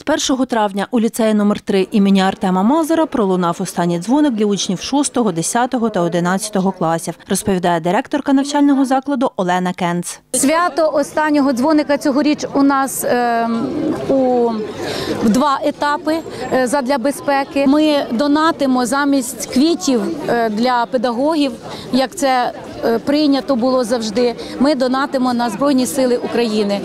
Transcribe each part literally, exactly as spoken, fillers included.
першого травня у ліцеї номер три імені Артема Мазура пролунав останній дзвоник для учнів шостого, десятого та одинадцятого класів, розповідає директорка навчального закладу Олена Кенц. Свято останнього дзвоника цьогоріч у нас е, у два етапи е, задля безпеки. Ми донатимо замість квітів е, для педагогів, як це е, прийнято було завжди. Ми донатимо на Збройні Сили України.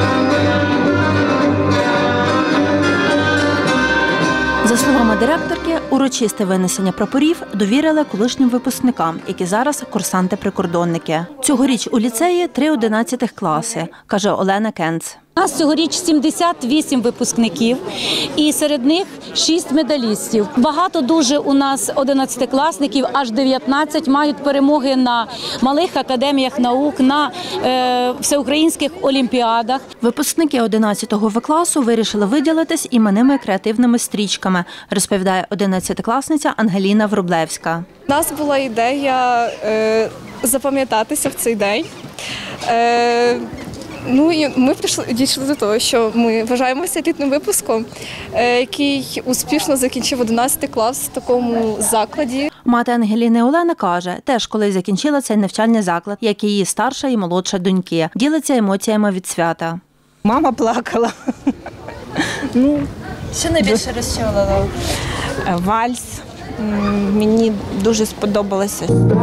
За словами директорки, урочисте винесення прапорів довірили колишнім випускникам, які зараз курсанти-прикордонники. Цьогоріч у ліцеї три одинадцятих класи, каже Олена Кенц. У нас цьогоріч сімдесят вісім випускників і серед них шість медалістів. Багато дуже у нас одинадцятикласників, аж дев'ятнадцять мають перемоги на малих академіях наук, на е, всеукраїнських олімпіадах. Випускники одинадцятого В класу вирішили виділитись іменними креативними стрічками, розповідає одинадцятикласниця Ангеліна Врублевська. У нас була ідея е, запам'ятатися в цей день. Е, Ну і ми прийшли, дійшли до того, що ми вважаємося елітним випуском, який успішно закінчив одинадцятий клас в такому закладі. Мати Ангеліни Олена каже, теж колись закінчила цей навчальний заклад, як і її старша і молодша доньки. Ділиться емоціями від свята. Мама плакала. Ну, що найбільше розчулило? Вальс. Мені дуже сподобалося.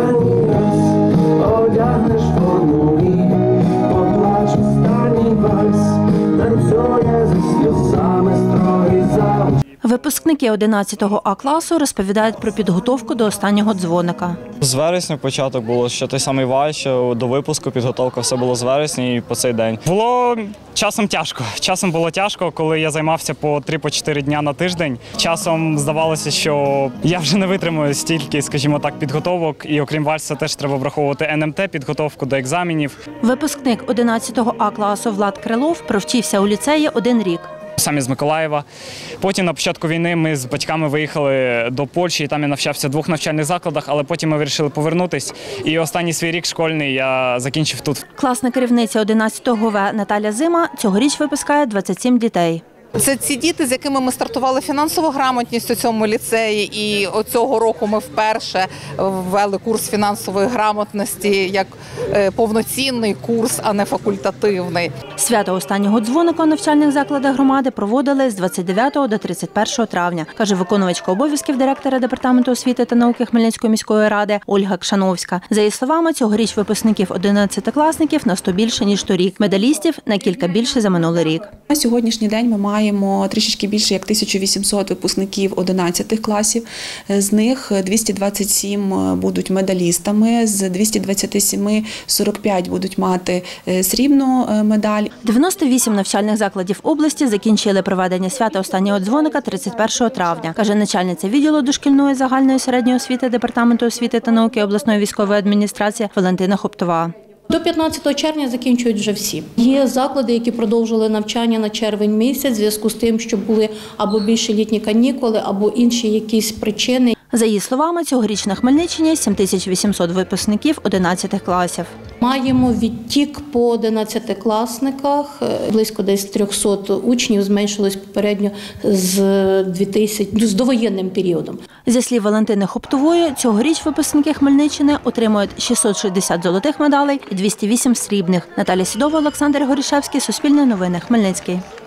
Випускники одинадцятого А класу розповідають про підготовку до останнього дзвоника. З вересня початок було, що той самий валь, що до випуску підготовка, все було з вересня і по цей день. Було часом тяжко. Часом було тяжко, коли я займався по три-чотири дня на тиждень. Часом здавалося, що я вже не витримую стільки, скажімо так, підготовок. І окрім вальса теж треба враховувати ен ем те, підготовку до екзаменів. Випускник одинадцятого А класу Влад Крилов провчився у ліцеї один рік. Самі з Миколаєва. Потім на початку війни ми з батьками виїхали до Польщі, і там я навчався в двох навчальних закладах, але потім ми вирішили повернутись. І останній свій рік школьний я закінчив тут. Класна керівниця одинадцятого В Наталя Зима цьогоріч випускає двадцять сім дітей. Це ці діти, з якими ми стартували фінансову грамотність у цьому ліцеї, і цього року ми вперше ввели курс фінансової грамотності як повноцінний курс, а не факультативний. Свято останнього дзвоника у навчальних закладах громади проводили з двадцять дев'ятого до тридцять першого травня, каже виконувачка обов'язків директора департаменту освіти та науки Хмельницької міської ради Ольга Кшановська. За її словами, цьогоріч випускників одинадцятикласників на сто більше, ніж торік. Медалістів на кілька більше за минулий рік. На сьогоднішній день ми маємо Маємо трішечки більше як тисячу вісімсот випускників одинадцятих класів. З них двісті двадцять сім будуть медалістами, з двохсот двадцяти семи сорок п'ять будуть мати срібну медаль. дев'яносто вісім навчальних закладів області закінчили проведення свята останнього дзвоника тридцять першого травня, каже начальниця відділу дошкільної загальної середньої освіти департаменту освіти та науки обласної військової адміністрації Валентина Хоптова. До п'ятнадцятого червня закінчують вже всі. Є заклади, які продовжили навчання на червень місяць в зв'язку з тим, що були або більше літні канікули, або інші якісь причини. За її словами, цьогоріч на Хмельниччині сім тисяч вісімсот випускників одинадцятих класів. Маємо відтік по одинадцятикласниках, близько десь трьохсот учнів, зменшилось попередньо з дві тисячі з довоєнним періодом. Зі слів Валентини Хоптової, цьогоріч випускники Хмельниччини отримують шістсот шістдесят золотих медалей і двісті вісім срібних. Наталя Сідова, Олександр Горішевський, Суспільне новини, Хмельницький.